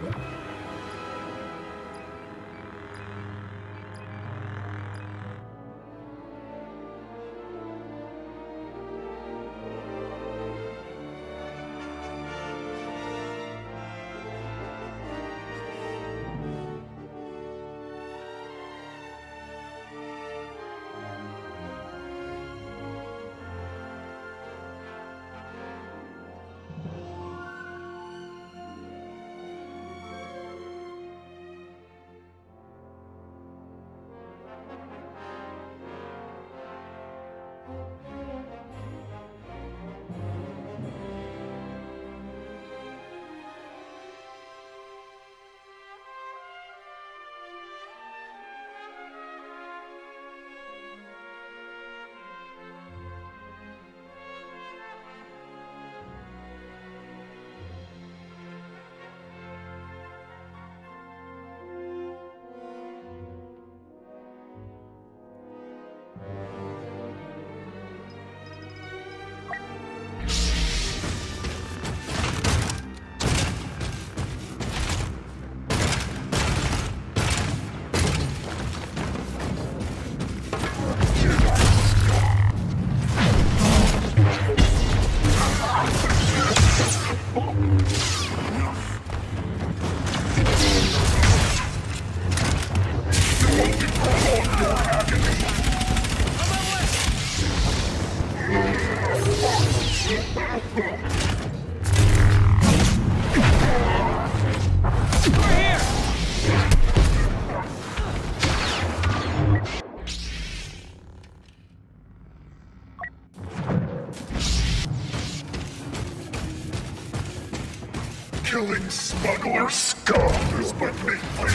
Killing smuggler scum is my main plan.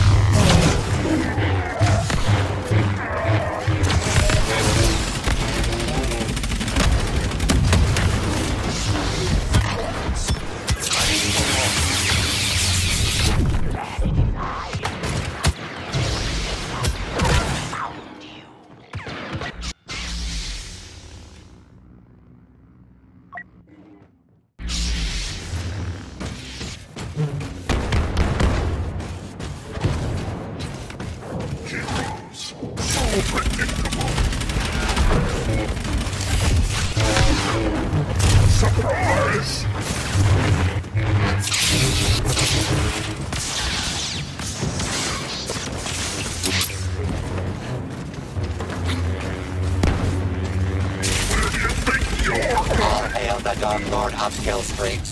Surprise! All hail the Dark Lord upskill streaks.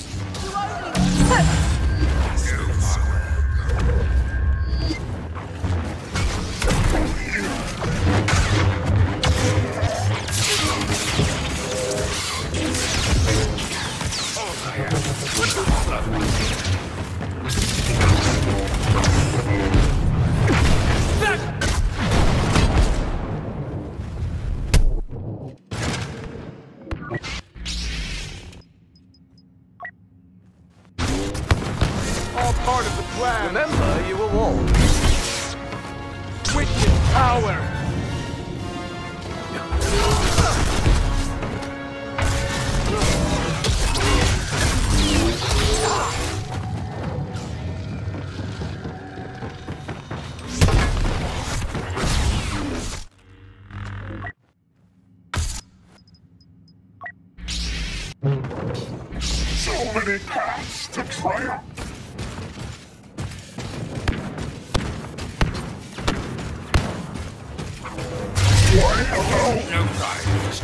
All part of the plan. Remember, you were warned. Wicked power. So many paths to triumph. Why, hello? No prize.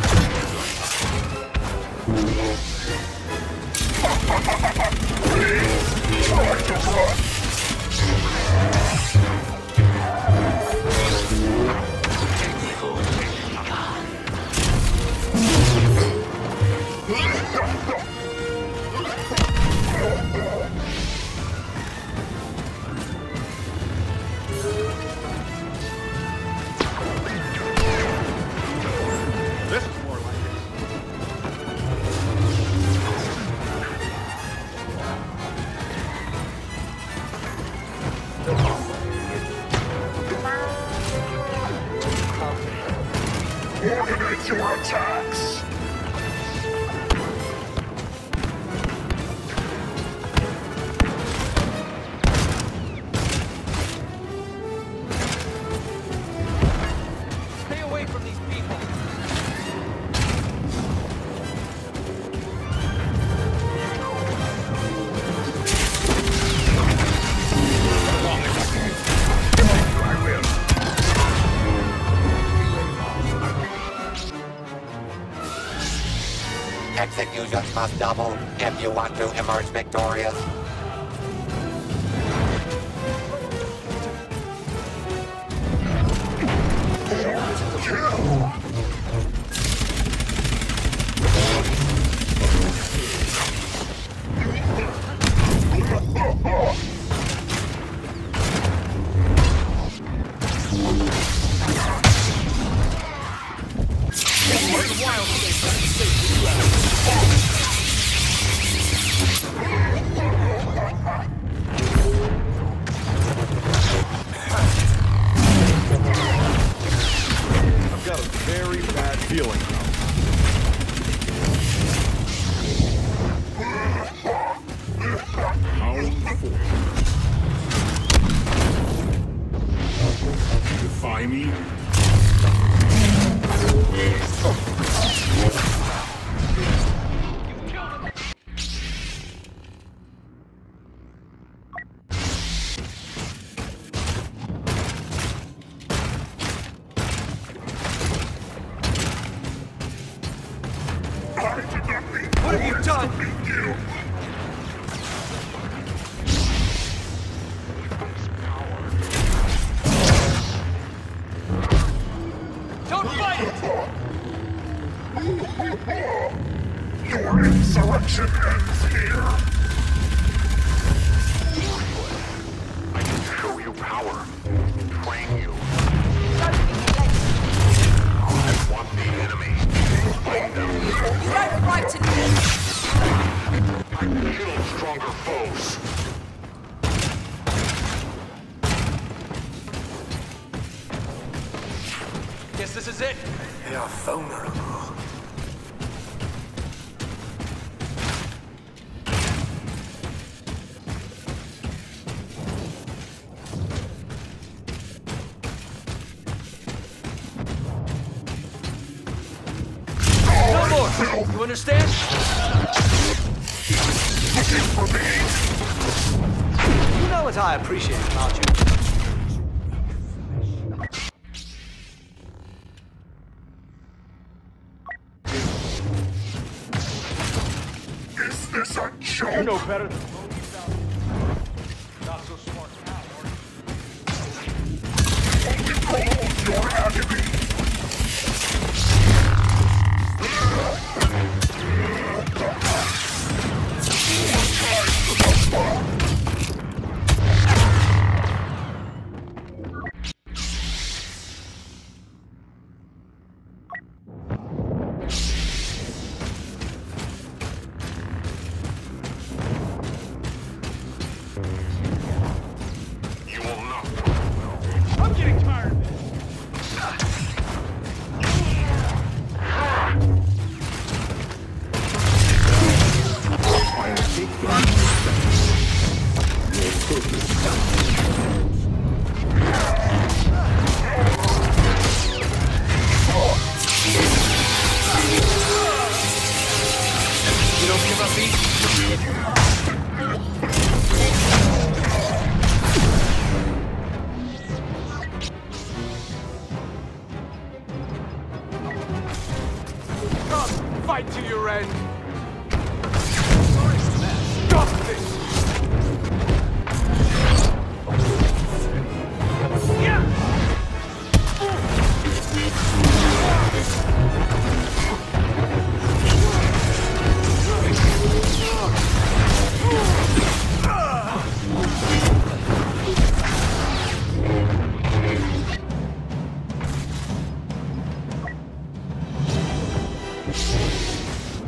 Please, try to run. This is more like it. Coordinate your attacks. Executions must double if you want to emerge victorious. I've got a very bad feeling now. Defy me? What have you done? Don't fight it! Your insurrection ends here! I can show you power. Train you. I want the enemy. Fight them. You don't frighten me! I kill stronger foes. Guess this is it. They are vulnerable. No more! You understand? You know what I appreciate about you. Is this a joke? You know better than most out there. Not so smart now, are you? Your agony. You will not. I'm getting tired of this. You don't give up easy. Come, fight to your end. Stop this! Yeah!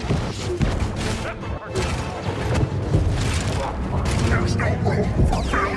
There's no room for failure.